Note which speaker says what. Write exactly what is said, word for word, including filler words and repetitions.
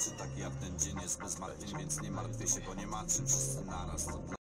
Speaker 1: rzeczy, tak jak ten dzień jest bez martwień, więc nie martwię się, bo nie ma czym, wszyscy naraz.